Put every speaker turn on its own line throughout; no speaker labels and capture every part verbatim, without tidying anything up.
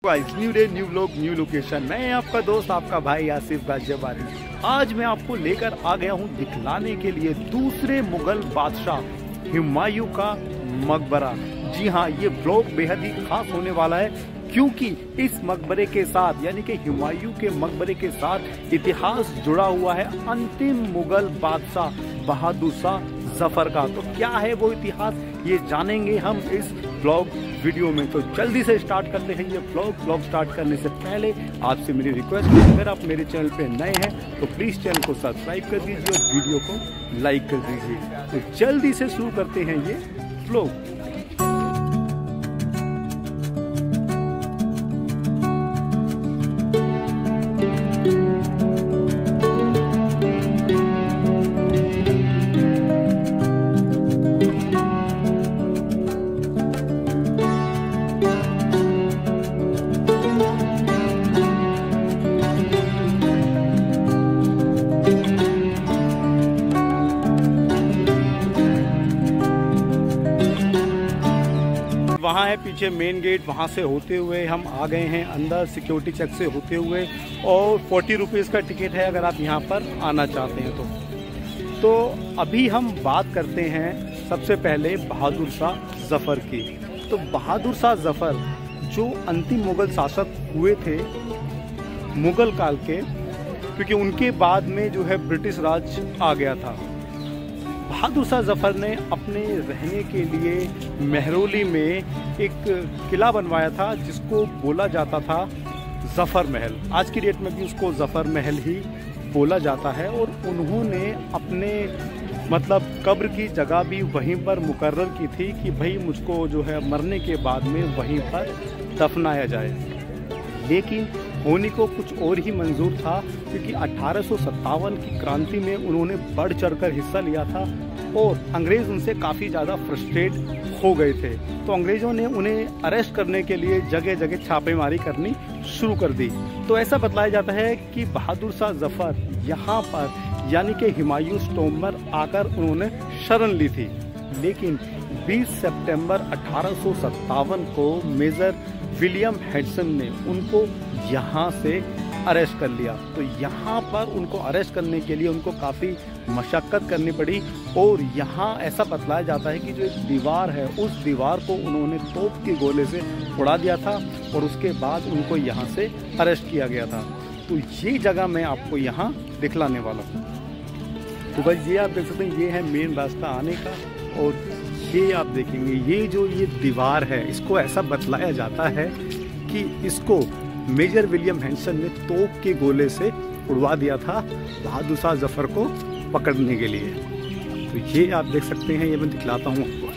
Guys, new day new vlog new location. मैं आपका दोस्त आपका भाई आसिफ गाजियाबादी। आज मैं आपको लेकर आ गया हूं दिखलाने के लिए दूसरे मुगल बादशाह हुमायूं का मकबरा। जी हाँ, ये व्लॉग बेहद ही खास होने वाला है क्योंकि इस मकबरे के साथ यानी कि हुमायूं के मकबरे के साथ इतिहास जुड़ा हुआ है अंतिम मुगल बादशाह बहादुर शाह जफर का। तो क्या है वो इतिहास, ये जानेंगे हम इस व्लॉग वीडियो में। तो जल्दी से स्टार्ट करते हैं ये व्लॉग। व्लॉग स्टार्ट करने से पहले आपसे मेरी रिक्वेस्ट है, अगर आप मेरे चैनल पे नए हैं तो प्लीज चैनल को सब्सक्राइब कर दीजिए और वीडियो को लाइक कर दीजिए। तो जल्दी से शुरू करते हैं ये व्लॉग। वहाँ है पीछे मेन गेट, वहाँ से होते हुए हम आ गए हैं अंदर सिक्योरिटी चेक से होते हुए। और फोर्टी रुपीज़ का टिकट है अगर आप यहाँ पर आना चाहते हैं तो। तो अभी हम बात करते हैं सबसे पहले बहादुर शाह जफर की। तो बहादुर शाह जफर जो अंतिम मुगल शासक हुए थे मुगल काल के, क्योंकि उनके बाद में जो है ब्रिटिश राज आ गया था। बहादुर शाह जफर ने अपने रहने के लिए मेहरौली में एक किला बनवाया था जिसको बोला जाता था जफर महल। आज की डेट में भी उसको जफर महल ही बोला जाता है। और उन्होंने अपने मतलब कब्र की जगह भी वहीं पर मुकर्रर की थी कि भाई मुझको जो है मरने के बाद में वहीं पर दफनाया जाए। लेकिन होने को कुछ और ही मंजूर था क्योंकि अठारह सौ सत्तावन की क्रांति में उन्होंने बढ़ चढ़कर हिस्सा लिया था और अंग्रेज उनसे काफ़ी ज़्यादा फ्रस्ट्रेट हो गए थे। तो अंग्रेज़ों ने उन्हें अरेस्ट करने के लिए जगह जगह छापेमारी करनी शुरू कर दी। तो ऐसा बतलाया जाता है कि बहादुर शाह जफर यहाँ पर यानी कि हुमायूं टॉम्ब पर आकर उन्होंने शरण ली थी। लेकिन बीस सितंबर अठारह सौ सत्तावन को मेजर विलियम हेडसन ने उनको यहाँ से अरेस्ट कर लिया। तो यहाँ पर उनको अरेस्ट करने के लिए उनको काफ़ी मशक्क़त करनी पड़ी। और यहाँ ऐसा बतलाया जाता है कि जो एक दीवार है उस दीवार को उन्होंने तोप के गोले से उड़ा दिया था और उसके बाद उनको यहाँ से अरेस्ट किया गया था। तो ये जगह मैं आपको यहाँ दिखलाने वाला हूँ। तो भाई ये आप देख सकते हैं, ये है मेन रास्ता आने का। और ये आप देखेंगे ये जो ये दीवार है इसको ऐसा बतलाया जाता है कि इसको मेजर विलियम हेडसन ने तोप के गोले से उड़वा दिया था बहादुर शाह जफर को पकड़ने के लिए। तो ये आप देख सकते हैं, ये मैं दिखलाता हूँ आपको।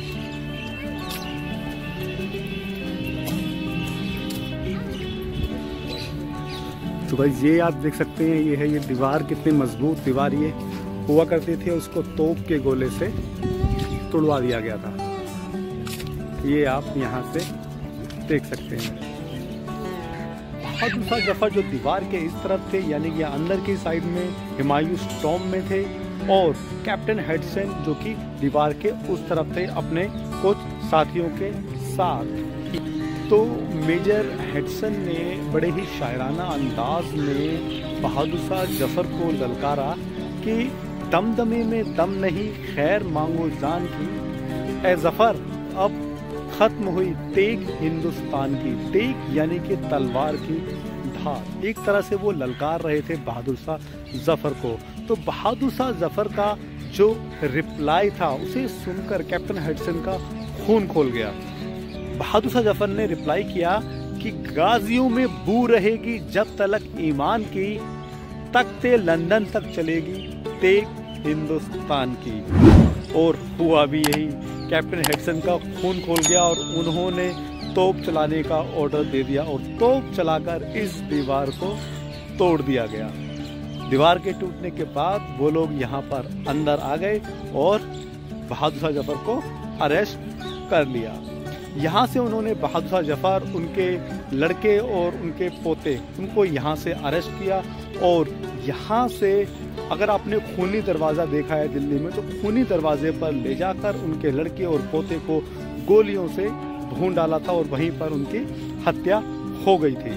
तो भाई ये आप देख सकते हैं, ये है ये दीवार, कितनी मजबूत दीवार ये हुआ करती थी। उसको तोप के गोले से तोड़वा दिया गया था। ये आप यहाँ से देख सकते हैं। बहादुर शाह जफर जो दीवार के इस तरफ थे यानी कि अंदर की साइड में हुमायूं टॉम्ब में थे और कैप्टन हेडसन जो कि दीवार के उस तरफ थे अपने कुछ साथियों के साथ। तो मेजर हेडसन ने बड़े ही शायराना अंदाज में बहादुर शाह जफर को ललकारा कि दमदमे में दम नहीं खैर मांगो जान की, ए जफर अब खत्म हुई तेग हिंदुस्तान की। तेग यानी कि तलवार की धार। एक तरह से वो ललकार रहे थे बहादुर शाह जफर को। तो बहादुर शाह जफर का जो रिप्लाई था उसे सुनकर कैप्टन हेडसन का खून खोल गया। बहादुर शाह जफर ने रिप्लाई किया कि गाजियों में बू रहेगी जब तलक ईमान की, तख्ते लंदन तक चलेगी तेग हिंदुस्तान की। और हुआ भी यही, कैप्टन हेडसन का खून खोल गया और उन्होंने तोप चलाने का ऑर्डर दे दिया और तोप चलाकर इस दीवार को तोड़ दिया गया। दीवार के टूटने के बाद वो लोग यहाँ पर अंदर आ गए और बहादुर शाह जफर को अरेस्ट कर लिया। यहाँ से उन्होंने बहादुर शाह जफर, उनके लड़के और उनके पोते, उनको यहाँ से अरेस्ट किया। और यहाँ से अगर आपने खूनी दरवाज़ा देखा है दिल्ली में, तो खूनी दरवाजे पर ले जाकर उनके लड़के और पोते को गोलियों से भून डाला था और वहीं पर उनकी हत्या हो गई थी।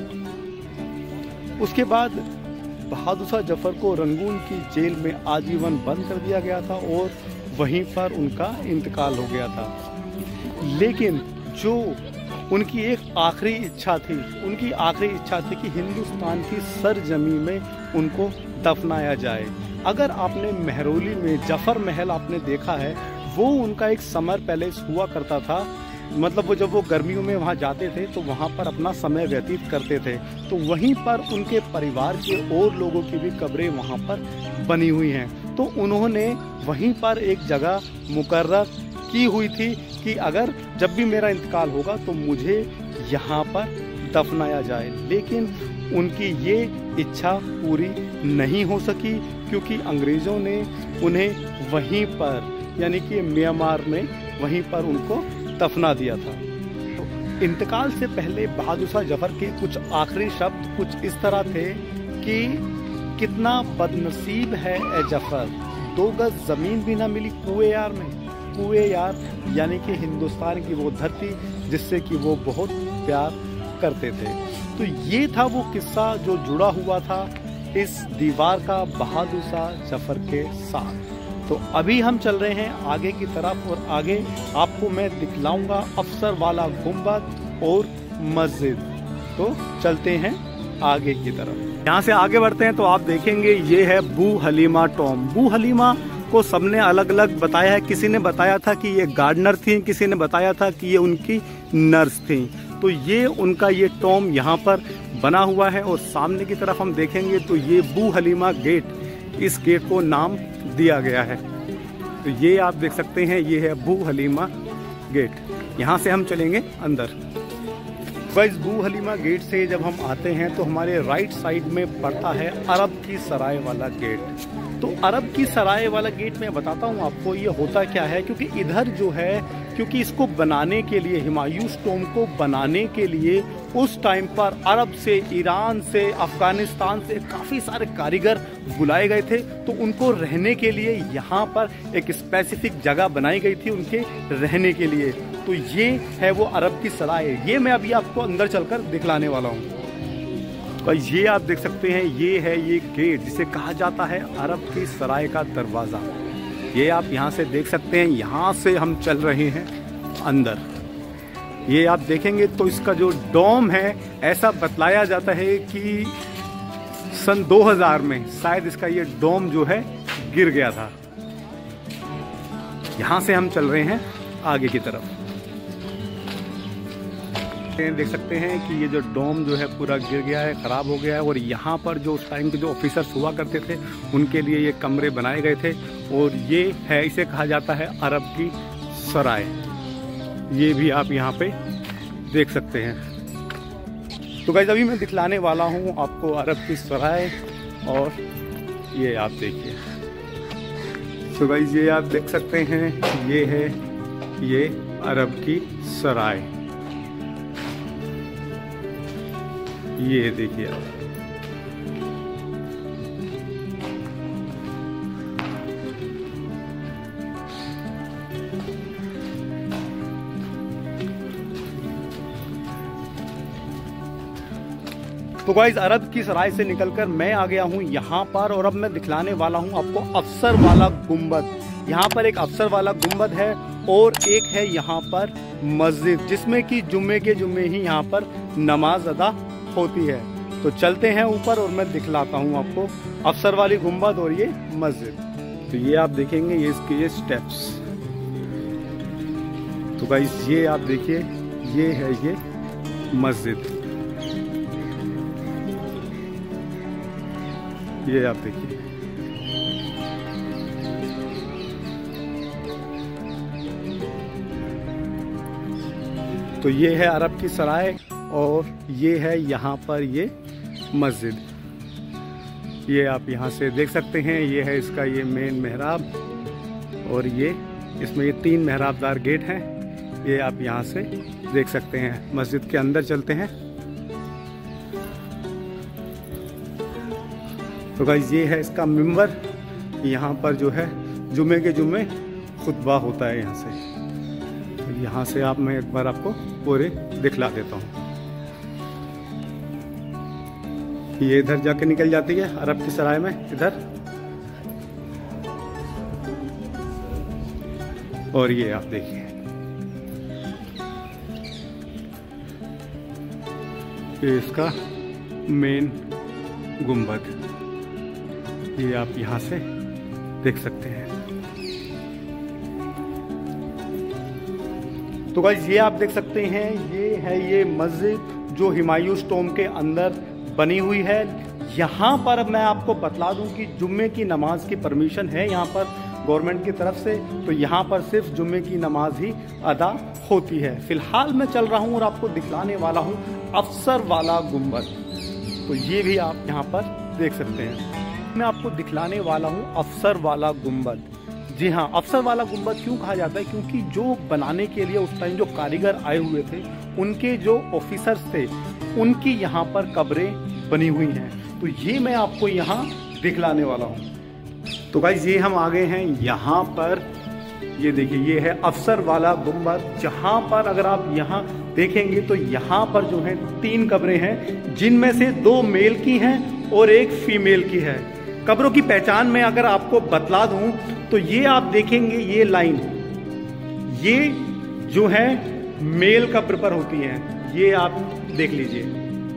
उसके बाद बहादुर शाह जफर को रंगून की जेल में आजीवन बंद कर दिया गया था और वहीं पर उनका इंतकाल हो गया था। लेकिन जो उनकी एक आखिरी इच्छा थी, उनकी आखिरी इच्छा थी कि हिंदुस्तान की सरजमी में उनको दफनाया जाए। अगर आपने महरौली में जफर महल आपने देखा है, वो उनका एक समर पैलेस हुआ करता था। मतलब वो जब वो गर्मियों में वहाँ जाते थे तो वहाँ पर अपना समय व्यतीत करते थे। तो वहीं पर उनके परिवार के और लोगों की भी कब्रें वहाँ पर बनी हुई हैं। तो उन्होंने वहीं पर एक जगह मुकर्रर की हुई थी कि अगर जब भी मेरा इंतकाल होगा तो मुझे यहाँ पर दफनाया जाए। लेकिन उनकी ये इच्छा पूरी नहीं हो सकी, क्योंकि अंग्रेज़ों ने उन्हें वहीं पर यानी कि म्यांमार में वहीं पर उनको दफना दिया था। तो इंतकाल से पहले बहादुर शाह जफर के कुछ आखिरी शब्द कुछ इस तरह थे कि कितना बदनसीब है ए जफर, दो गज जमीन भी ना मिली कुएं यार में। कुएं यार यानी कि हिंदुस्तान की वो धरती जिससे कि वो बहुत प्यार करते थे। तो ये था वो किस्सा जो जुड़ा हुआ था इस दीवार का बहादुर शाह जफर के साथ। तो अभी हम चल रहे हैं आगे की तरफ और आगे आपको मैं दिखलाऊंगा अफसर वाला गुंबद और मस्जिद। तो चलते हैं आगे की तरफ। यहाँ से आगे बढ़ते हैं तो आप देखेंगे ये है बू हलीमा टॉम। बू हलीमा को सबने अलग अलग बताया है। किसी ने बताया था कि ये गार्डनर थी, किसी ने बताया था कि ये उनकी नर्स थी। तो ये उनका ये टॉम यहाँ पर बना हुआ है। और सामने की तरफ हम देखेंगे तो ये बू हलीमा गेट, इस गेट को नाम दिया गया है। तो ये आप देख सकते हैं, ये है बू हलीमा गेट। यहाँ से हम चलेंगे अंदर। गाइस बू हलीमा गेट से जब हम आते हैं तो हमारे राइट साइड में पड़ता है अरब की सराय वाला गेट। तो अरब की सराय वाला गेट मैं बताता हूँ आपको ये होता क्या है, क्योंकि इधर जो है, क्योंकि इसको बनाने के लिए, हुमायूं टॉम को बनाने के लिए उस टाइम पर अरब से, ईरान से, अफगानिस्तान से काफ़ी सारे कारीगर बुलाए गए थे। तो उनको रहने के लिए यहाँ पर एक स्पेसिफिक जगह बनाई गई थी उनके रहने के लिए। तो ये है वो अरब की सराय। ये मैं अभी आपको अंदर चलकर दिखलाने वाला हूँ। और ये आप देख सकते हैं, ये है ये गेट जिसे कहा जाता है अरब की सराय का दरवाज़ा। ये आप यहाँ से देख सकते हैं। यहाँ से हम चल रहे हैं अंदर। ये आप देखेंगे तो इसका जो डोम है, ऐसा बतलाया जाता है कि सन दो हज़ार में शायद इसका ये डोम जो है गिर गया था। यहाँ से हम चल रहे हैं आगे की तरफ। देख सकते हैं कि ये जो डोम जो है पूरा गिर गया है, ख़राब हो गया है। और यहाँ पर जो उस टाइम के जो ऑफिसर्स हुआ करते थे उनके लिए ये कमरे बनाए गए थे। और ये है, इसे कहा जाता है अरब की सराय। ये भी आप यहाँ पे देख सकते हैं। तो गाइस अभी मैं दिखलाने वाला हूँ आपको अरब की सराय। और ये आप देखिए। तो गाइस ये आप देख सकते हैं, ये है ये अरब की सराय। ये देखिए आप। तो गाइस अरब की सराय से निकलकर मैं आ गया हूँ यहाँ पर। और अब मैं दिखलाने वाला हूँ आपको अफसर वाला गुंबद। यहाँ पर एक अफसर वाला गुंबद है और एक है यहाँ पर मस्जिद, जिसमें कि जुम्मे के जुम्मे ही यहाँ पर नमाज अदा होती है। तो चलते हैं ऊपर और मैं दिखलाता हूँ आपको अफसर वाली गुंबद और ये मस्जिद। तो ये आप देखेंगे, ये इसके ये स्टेप्स। तो गाइस ये आप देखिए, ये है ये मस्जिद। ये आप देखिए। तो ये है अरब की सराय और ये है यहाँ पर ये मस्जिद। ये आप यहाँ से देख सकते हैं। ये है इसका ये मेन मेहराब और ये इसमें ये तीन मेहराबदार गेट हैं। ये आप यहाँ से देख सकते हैं। मस्जिद के अंदर चलते हैं। तो गाइस ये है इसका मिंबर। यहाँ पर जो है जुमे के जुमे खुतबा होता है यहाँ से। तो यहाँ से आप मैं एक बार आपको पूरे दिखला देता हूँ। ये इधर जाके निकल जाती है अरब की सराय में इधर, और ये आप देखिए ये इसका मेन गुंबद, ये आप यहां से देख सकते हैं। तो गाइस ये आप देख सकते हैं, ये है ये मस्जिद जो हुमायूं टॉम के अंदर बनी हुई है। यहाँ पर मैं आपको बतला दूं कि जुम्मे की नमाज की परमिशन है यहाँ पर गवर्नमेंट की तरफ से, तो यहाँ पर सिर्फ जुम्मे की नमाज ही अदा होती है। फिलहाल मैं चल रहा हूँ और आपको दिखलाने वाला हूँ अफसर वाला गुंबद, तो ये भी आप यहाँ पर देख सकते हैं। मैं आपको दिखलाने वाला हूँ अफसर वाला गुंबद। जी हाँ, अफसर वाला गुंबद क्यों कहा जाता है, क्योंकि जो बनाने के लिए उस टाइम जो कारीगर आए हुए थे, उनके जो ऑफिसर्स थे, उनकी यहाँ पर कब्रें बनी हुई हैं। तो ये मैं आपको यहाँ दिखलाने वाला हूँ। तो गाइस ये हम आ गए हैं यहाँ पर, ये देखिए ये है अफसर वाला गुंबद, जहाँ पर अगर आप यहाँ देखेंगे तो यहाँ पर जो है तीन कब्रें हैं, जिनमें से दो मेल की हैं और एक फीमेल की है। कब्रों की पहचान में अगर आपको बतला दूं तो ये आप देखेंगे ये लाइन, ये जो है मेल कब्र पर होती है, ये आप देख लीजिए,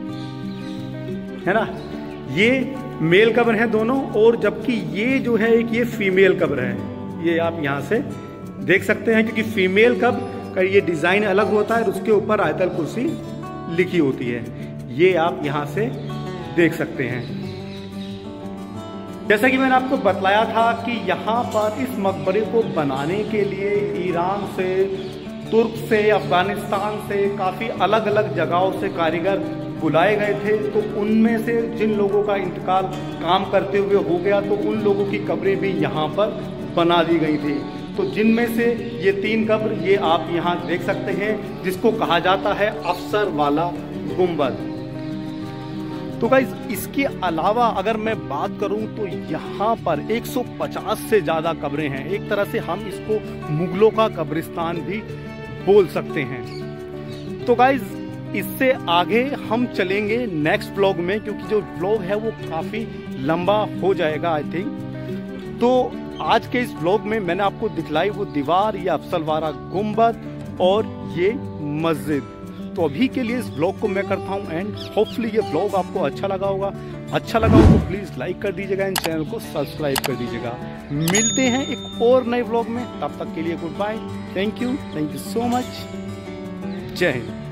है ना, ये मेल कब्र है दोनों, और जबकि ये जो है एक ये फीमेल कब्र है, ये आप यहाँ से देख सकते हैं, क्योंकि फीमेल कब्र का ये डिजाइन अलग होता है और उसके ऊपर आयतल कुर्सी लिखी होती है, ये आप यहाँ से देख सकते हैं। जैसा कि मैंने आपको बतलाया था कि यहाँ पर इस मकबरे को बनाने के लिए ईरान से, तुर्क से, अफगानिस्तान से, काफ़ी अलग अलग जगहों से कारीगर बुलाए गए थे। तो उनमें से जिन लोगों का इंतकाल काम करते हुए हो गया, तो उन लोगों की कब्रें भी यहाँ पर बना दी गई थी। तो जिनमें से ये तीन कब्र ये आप यहाँ देख सकते हैं, जिसको कहा जाता है अफसर वाला गुंबद। तो गाइस इसके अलावा अगर मैं बात करूं तो यहाँ पर एक सौ पचास से ज़्यादा कब्रें हैं। एक तरह से हम इसको मुगलों का कब्रिस्तान भी बोल सकते हैं। तो गाइस इससे आगे हम चलेंगे नेक्स्ट व्लॉग में, क्योंकि जो व्लॉग है वो काफ़ी लंबा हो जाएगा आई थिंक। तो आज के इस व्लॉग में मैंने आपको दिखलाई वो दीवार, ये अफसर वाला गुंबद और ये मस्जिद। तो अभी के लिए इस व्लॉग को मैं करता हूँ एंड होपफुली ये व्लॉग आपको अच्छा लगा होगा। अच्छा लगा हो तो प्लीज़ लाइक कर दीजिएगा, एंड चैनल को सब्सक्राइब कर दीजिएगा। मिलते हैं एक और नए व्लॉग में, तब तक के लिए good bye, thank you, thank you so much, Jai Hind.